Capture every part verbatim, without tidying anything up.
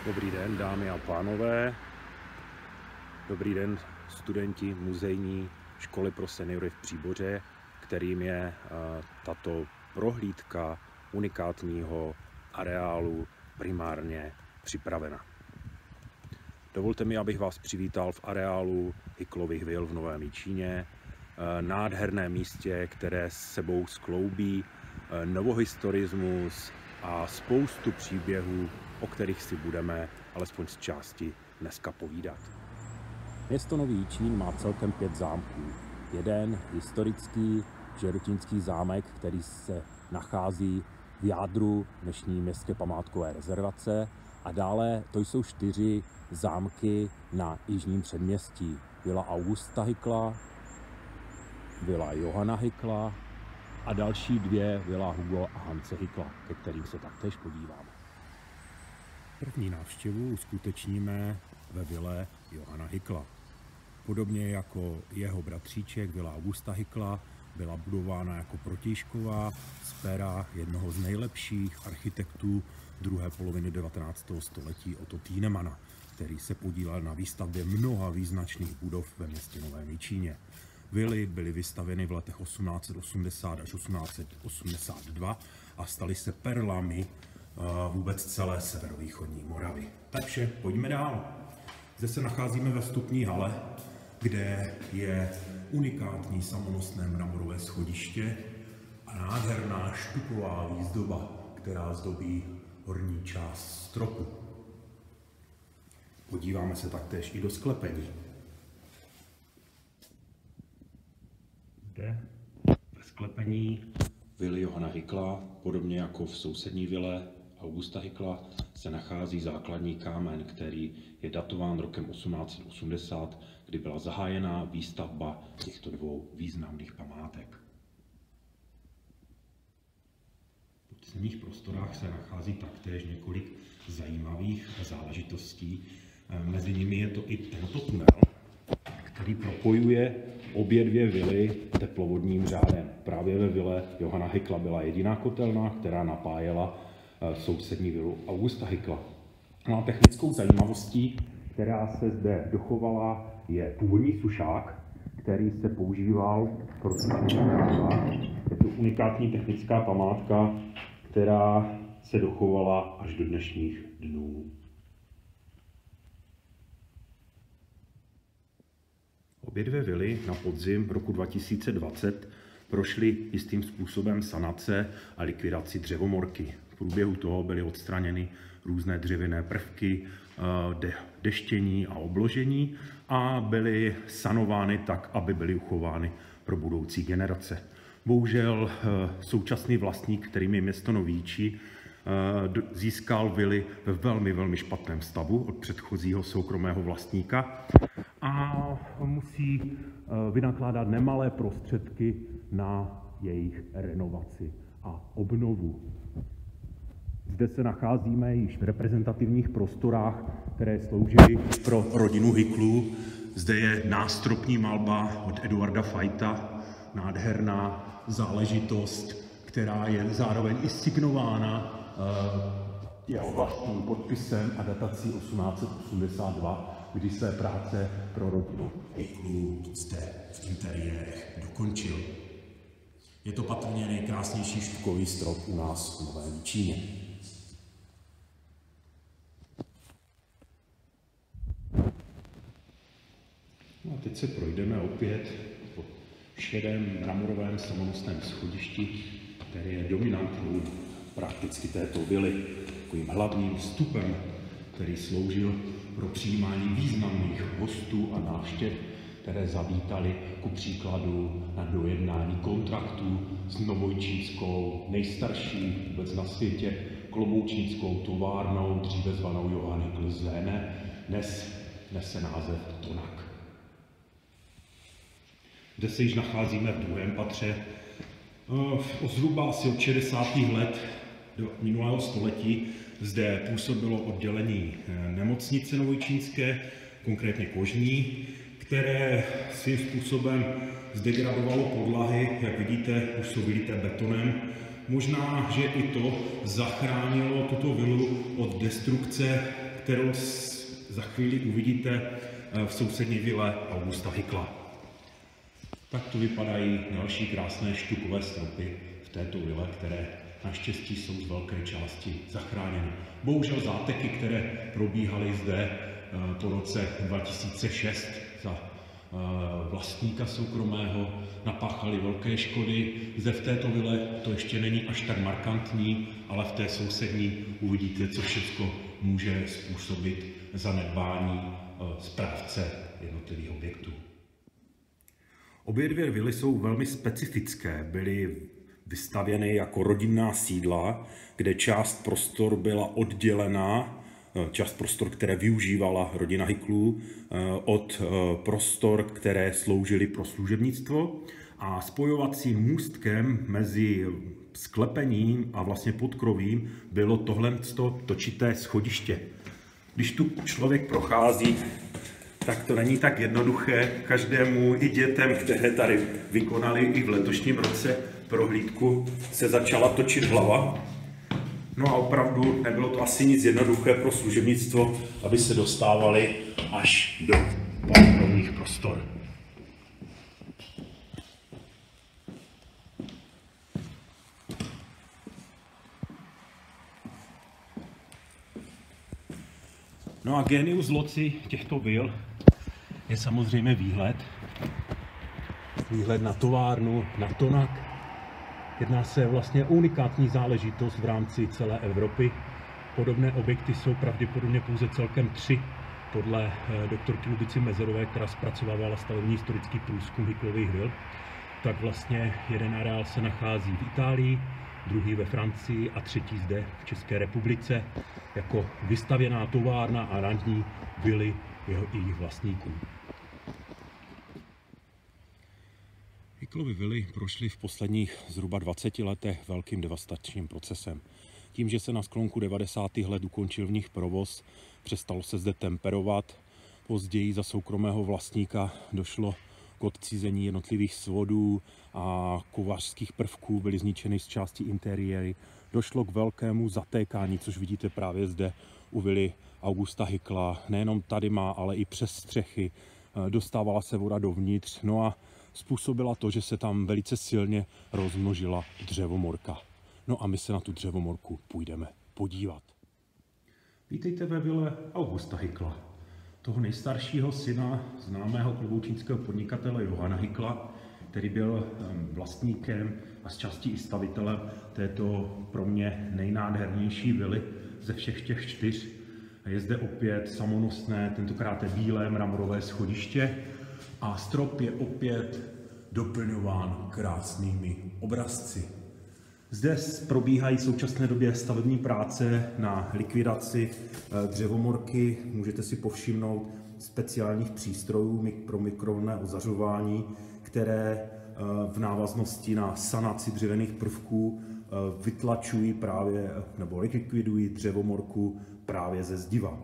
Dobrý den, dámy a pánové. Dobrý den, studenti muzejní školy pro seniory v Příboře, kterým je tato prohlídka unikátního areálu primárně připravena. Dovolte mi, abych vás přivítal v areálu Hyklových vil v Novém Jičíně, nádherném místě, které s sebou skloubí novohistorismus a spoustu příběhů, o kterých si budeme alespoň z části dneska povídat. Město Nový Jičín má celkem pět zámků. Jeden historický žerutínský zámek, který se nachází v jádru dnešní městské památkové rezervace, a dále to jsou čtyři zámky na jižním předměstí. Vila Augusta Hykla, vila Johana Hykla a další dvě vila Hugo a Hance Hykla, ke kterým se taktéž podíváme. První návštěvu uskutečníme ve vile Johana Hykla. Podobně jako jeho bratříček vila Augusta Hykla byla budována jako protějšková z pera jednoho z nejlepších architektů druhé poloviny devatenáctého století Otto Thienemana, který se podílel na výstavbě mnoha význačných budov ve městě Novém Jičíně. Vily byly vystavěny v letech osmnáct set osmdesát až osmnáct set osmdesát dva a staly se perlami vůbec celé severovýchodní Moravy. Takže pojďme dál. Zde se nacházíme ve vstupní hale, kde je unikátní samonosné mramorové schodiště a nádherná štuková výzdoba, která zdobí horní část stropu. Podíváme se taktéž i do sklepení. Zde ve sklepení vily Johana Hykla, podobně jako v sousední vile Augusta Hykla, se nachází základní kámen, který je datován rokem osmnáct set osmdesát, kdy byla zahájena výstavba těchto dvou významných památek. V podzemních prostorách se nachází taktéž několik zajímavých záležitostí. Mezi nimi je to i tento tunel, který propojuje obě dvě vily teplovodním řádem. Právě ve vile Johana Hykla byla jediná kotelna, která napájela sousední vilu Augusta Hykla. No a technickou zajímavostí, která se zde dochovala, je původní sušák, který se používal pro sušení mráva. Je to unikátní technická památka, která se dochovala až do dnešních dnů. Obě dvě vily na podzim roku dva tisíce dvacet prošly jistým způsobem sanace a likvidaci dřevomorky. V průběhu toho byly odstraněny různé dřevěné prvky, de deštění a obložení a byly sanovány tak, aby byly uchovány pro budoucí generace. Bohužel současný vlastník, kterým je město Nový Jičín, získal vily ve velmi, velmi špatném stavu od předchozího soukromého vlastníka a musí vynakládat nemalé prostředky na jejich renovaci a obnovu. Zde se nacházíme již v reprezentativních prostorách, které sloužily pro rodinu Hyklů. Zde je nástropní malba od Eduarda Fajta, nádherná záležitost, která je zároveň i signována jeho vlastním podpisem a datací osmnáct set osmdesát dva, kdy své práce pro rodinu Hyklů zde v interiérech dokončil. Je to patrně nejkrásnější štukový strop u nás v Novém Jičíně. No a teď se projdeme opět po šedém mramorovém samonosném schodišti, které je dominantní prakticky této vily, takovým hlavním vstupem, který sloužil pro přijímání významných hostů a návštěv, které zavítali ku příkladu na dojednání kontraktů s novojčínskou, nejstarší vůbec na světě, kloboučínskou továrnou, dříve zvanou Johann Hykl z Léne, dnes nese název Tonak. Zde se již nacházíme v druhém patře. O zhruba asi od šedesátých let do minulého století zde působilo oddělení nemocnice novojčínské, konkrétně kožní, které svým způsobem zdegradovalo podlahy, jak vidíte, už jsou vylité betonem. Možná, že i to zachránilo tuto vilu od destrukce, kterou za chvíli uvidíte v sousední vile Augusta Hickla. Tak tu vypadají další krásné štukové stropy v této vile, které naštěstí jsou z velké části zachráněny. Bohužel záteky, které probíhaly zde po roce dva tisíce šest za vlastníka soukromého, napáchaly velké škody. Zde v této vile to ještě není až tak markantní, ale v té sousední uvidíte, co všechno může způsobit zanedbání správce jednotlivých objektů. Obě dvě vily jsou velmi specifické. Byly vystavěny jako rodinná sídla, kde část prostor byla oddělená, část prostor, které využívala rodina Hicklů, od prostor, které sloužily pro služebnictvo. A spojovacím můstkem mezi sklepením a vlastně podkrovím bylo tohle točité schodiště. Když tu člověk prochází, tak to není tak jednoduché. Každému i dětem, které tady vykonali i v letošním roce prohlídku, se začala točit hlava. No a opravdu nebylo to asi nic jednoduché pro služebnictvo, aby se dostávali až do podkrovních prostor. No a genius loci těchto vil je samozřejmě výhled. Výhled na továrnu, na Tonak. Jedná se vlastně o unikátní záležitost v rámci celé Evropy. Podobné objekty jsou pravděpodobně pouze celkem tři. Podle doktorky Lubici Mezerové, která zpracovávala stavební historický průzkum Hicklových vil, tak vlastně jeden areál se nachází v Itálii, druhý ve Francii a třetí zde v České republice jako vystavěná továrna a ranní vily jeho i jejich vlastníků. Hicklovy vily prošly v posledních zhruba dvaceti letech velkým devastačním procesem. Tím, že se na sklonku devadesátých let ukončil v nich provoz, přestalo se zde temperovat. Později za soukromého vlastníka došlo k odcizení jednotlivých svodů a kovařských prvků, byly zničeny z části interiéry. Došlo k velkému zatékání, což vidíte právě zde u vily Augusta Hickla. Nejenom tady má, ale i přes střechy. Dostávala se voda dovnitř, no a způsobila to, že se tam velice silně rozmnožila dřevomorka. No a my se na tu dřevomorku půjdeme podívat. Vítejte ve vile Augusta Hickla, toho nejstaršího syna známého kloboučínského podnikatele Johana Hickla, který byl vlastníkem a zčásti i stavitelem této pro mě nejnádhernější vily ze všech těch čtyř. Je zde opět samonosné, tentokrát je bílé mramorové schodiště a strop je opět doplňován krásnými obrazci. Zde probíhají v současné době stavební práce na likvidaci dřevomorky. Můžete si povšimnout speciálních přístrojů pro mikrovlnné ozařování, které v návaznosti na sanaci dřevěných prvků vytlačují právě nebo likvidují dřevomorku právě ze zdiva.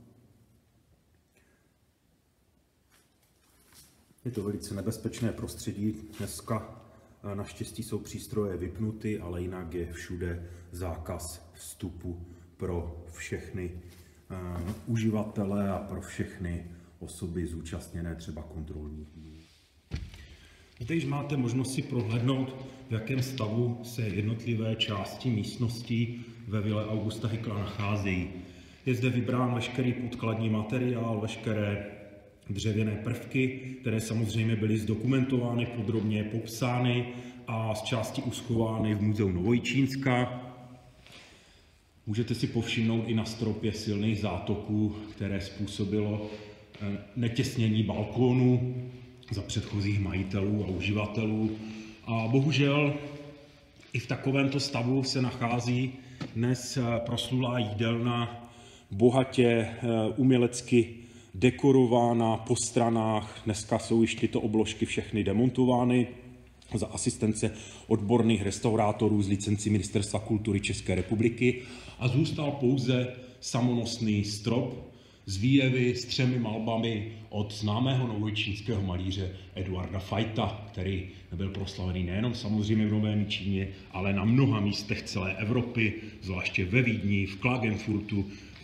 Je to velice nebezpečné prostředí. Dneska naštěstí jsou přístroje vypnuty, ale jinak je všude zákaz vstupu pro všechny uh, uživatele a pro všechny osoby zúčastněné třeba kontrolních dní. Zde již máte možnost si prohlédnout, v jakém stavu se jednotlivé části místností ve vile Augusta Hickla nacházejí. Je zde vybrán veškerý podkladní materiál, veškeré dřevěné prvky, které samozřejmě byly zdokumentovány, podrobně popsány a z části uschovány v Muzeu Novojčínska. Můžete si povšimnout i na stropě silných zátoků, které způsobilo netěsnění balkónu za předchozích majitelů a uživatelů. A bohužel i v takovémto stavu se nachází dnes proslulá jídelna, bohatě umělecky dekorována po stranách. Dneska jsou již tyto obložky všechny demontovány za asistence odborných restaurátorů z licencí Ministerstva kultury České republiky a zůstal pouze samonosný strop z výjevy s třemi malbami od známého novojčínského malíře Eduarda Fajta, který byl proslavený nejenom samozřejmě v Novém Číně, ale na mnoha místech celé Evropy, zvláště ve Vídni, v Klagenfurtu,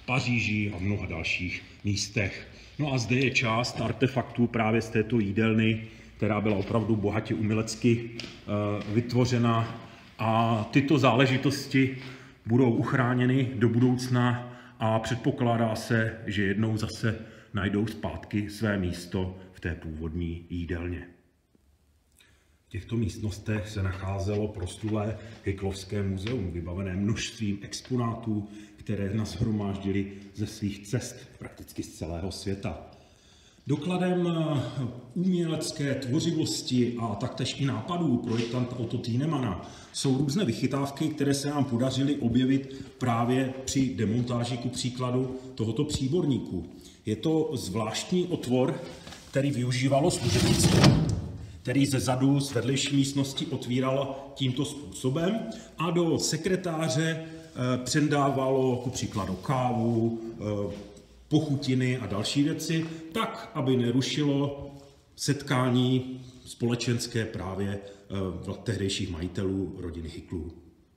Paříži a v mnoha dalších místech. No a zde je část artefaktů právě z této jídelny, která byla opravdu bohatě umělecky vytvořena, a tyto záležitosti budou uchráněny do budoucna a předpokládá se, že jednou zase najdou zpátky své místo v té původní jídelně. V těchto místnostech se nacházelo proslulé Hyklovské muzeum, vybavené množstvím exponátů, které nashromáždili ze svých cest prakticky z celého světa. Dokladem umělecké tvořivosti a taktéž i nápadů projektanta Otto Thienemana jsou různé vychytávky, které se nám podařily objevit právě při demontáži ku příkladu tohoto příborníku. Je to zvláštní otvor, který využívalo služebnictvo, který ze zadu z vedlejší místnosti otvíral tímto způsobem a do sekretáře předávalo ku příkladu kávu, pochutiny a další věci, tak, aby nerušilo setkání společenské právě tehdejších majitelů rodiny Hyklů.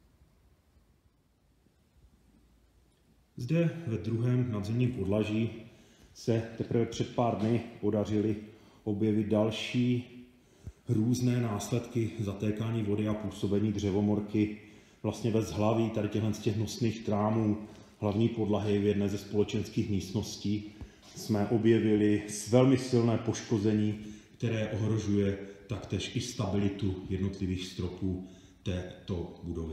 Zde ve druhém nadzemním podlaží se teprve před pár dny podařily objevit další různé následky zatékání vody a působení dřevomorky vlastně ve zhlaví tady těchto z těch nosných trámů hlavní podlahy v jedné ze společenských místností jsme objevili velmi silné poškození, které ohrožuje taktéž i stabilitu jednotlivých stropů této budovy.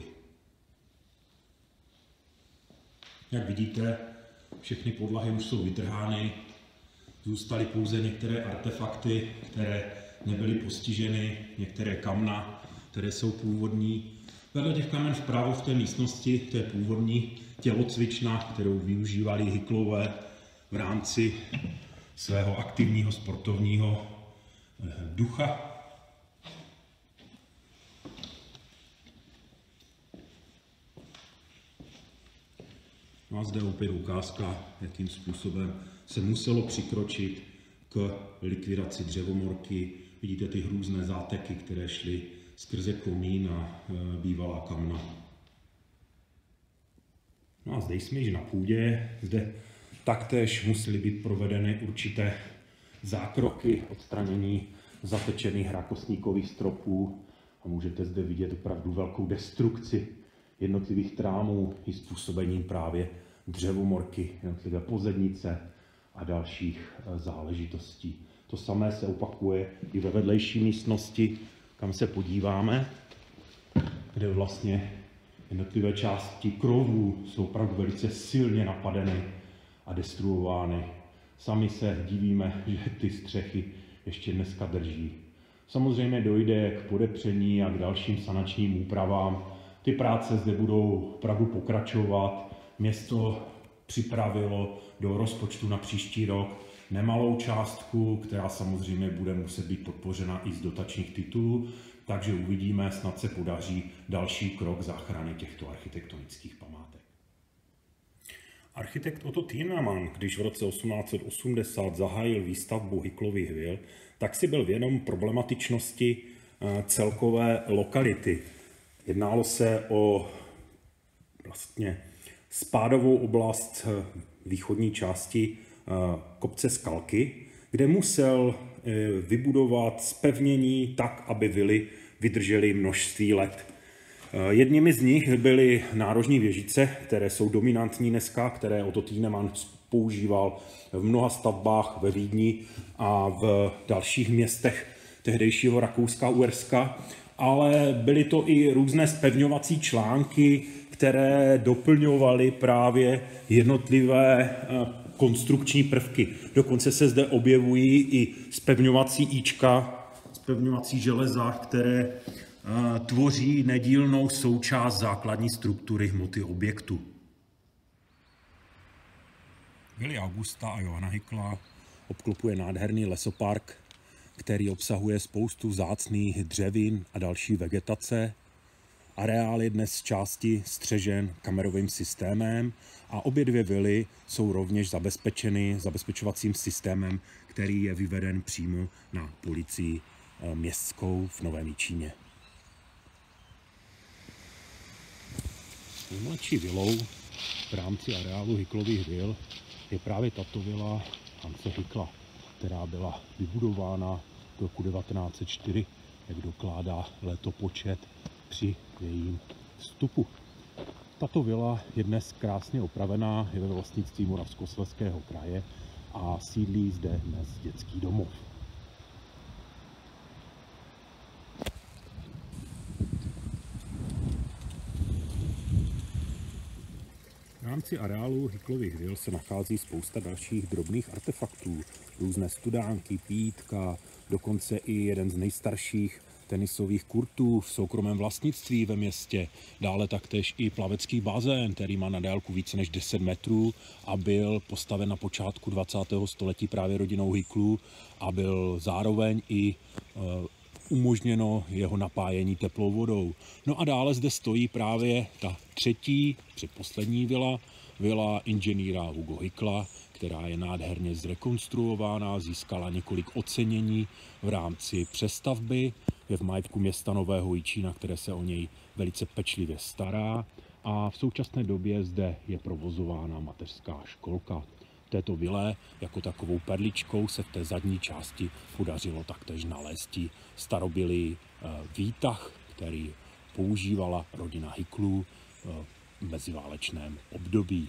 Jak vidíte, všechny podlahy už jsou vytrhány, zůstaly pouze některé artefakty, které nebyly postiženy, některé kamna, které jsou původní. Vedle těch kamen vpravo v té místnosti, to je původní tělocvična, kterou využívali Hyklové v rámci svého aktivního sportovního ducha. No a zde opět ukázka, jakým způsobem se muselo přikročit k likvidaci dřevomorky. Vidíte ty různé záteky, které šly skrze komín a bývalá kamna. No a zde jsme již na půdě, zde taktéž musely být provedeny určité zákroky odstranění zatečených rákosníkových stropů a můžete zde vidět opravdu velkou destrukci jednotlivých trámů i způsobením právě dřevomorky, jednotlivé pozednice a dalších záležitostí. To samé se opakuje i ve vedlejší místnosti, kam se podíváme, kde vlastně jednotlivé části krovů jsou opravdu velice silně napadeny a destruovány. Sami se divíme, že ty střechy ještě dneska drží. Samozřejmě dojde k podepření a k dalším sanačním úpravám. Ty práce zde budou opravdu pokračovat. Město připravilo do rozpočtu na příští rok nemalou částku, která samozřejmě bude muset být podpořena i z dotačních titulů, takže uvidíme, snad se podaří další krok záchrany těchto architektonických památek. Architekt Otto Thienemann, když v roce osmnáct set osmdesát zahájil výstavbu Hyklových vil, tak si byl vědom problematičnosti celkové lokality. Jednalo se o vlastně spádovou oblast východní části kopce Skalky, kde musel vybudovat zpevnění tak, aby vily vydržely množství let. Jedními z nich byly nárožní věžice, které jsou dominantní dneska, které Otto Thienemann používal v mnoha stavbách ve Vídni a v dalších městech tehdejšího Rakouska-Uherska, ale byly to i různé zpevňovací články, které doplňovaly právě jednotlivé konstrukční prvky. Dokonce se zde objevují i zpevňovací íčka, zpevňovací železa, které tvoří nedílnou součást základní struktury hmoty objektu. Vily Augusta a Johana Hykla obklopuje nádherný lesopark, který obsahuje spoustu vzácných dřevin a další vegetace. Areál je dnes z části střežen kamerovým systémem a obě dvě vily jsou rovněž zabezpečeny zabezpečovacím systémem, který je vyveden přímo na policii městskou v Novém Jičíně. Nejmladší vilou v rámci areálu Hyklových vil je právě tato vila Hanse Hykla, která byla vybudována v roku devatenáct set čtyři, jak dokládá letopočet při jejím vstupu. Tato vila je dnes krásně opravená, je ve vlastnictví Moravskoslezského kraje a sídlí zde dnes dětský domov. V rámci areálu Hyklových vil se nachází spousta dalších drobných artefaktů, různé studánky, pítka, dokonce i jeden z nejstarších tenisových kurtů v soukromém vlastnictví ve městě. Dále taktéž i plavecký bazén, který má na délku více než deset metrů a byl postaven na počátku dvacátého století právě rodinou Hyklů a byl zároveň i uh, umožněno jeho napájení teplou vodou. No a dále zde stojí právě ta třetí, předposlední vila, vila inženýra Hugo Hykla, která je nádherně zrekonstruována, získala několik ocenění v rámci přestavby, je v majetku města Nového Jičína, které se o něj velice pečlivě stará a v současné době zde je provozována mateřská školka. Této vile jako takovou perličkou se v té zadní části podařilo taktéž nalézt starobylý výtah, který používala rodina Hyklů v meziválečném období.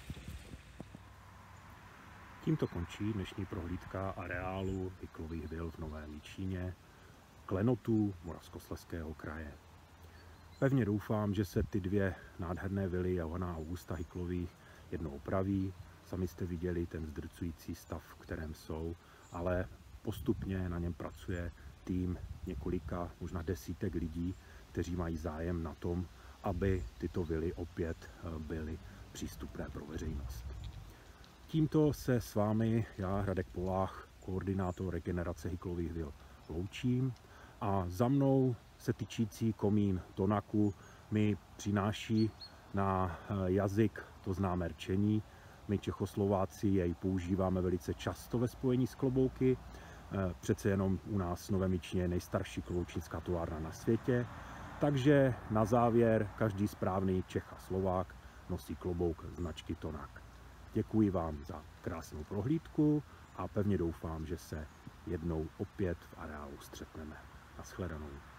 Tímto končí dnešní prohlídka areálu Hyklových vil v Novém Jičíně, klenotů Moravskoslezského kraje. Pevně doufám, že se ty dvě nádherné vily Johana Augusta Hyklových jednou opraví. Sami jste viděli ten zdrcující stav, v kterém jsou, ale postupně na něm pracuje tým několika, možná desítek lidí, kteří mají zájem na tom, aby tyto vily opět byly přístupné pro veřejnost. Tímto se s vámi já, Radek Polách, koordinátor regenerace Hyklových vil, loučím a za mnou se tyčící komín Tonaku mi přináší na jazyk to známé rčení. My Čechoslováci jej používáme velice často ve spojení s klobouky. Přece jenom u nás v Novém Jičíně je nejstarší kloboučnická továrna na světě. Takže na závěr každý správný Čech a Slovák nosí klobouk značky Tonak. Děkuji vám za krásnou prohlídku a pevně doufám, že se jednou opět v areálu střetneme. Naschledanou.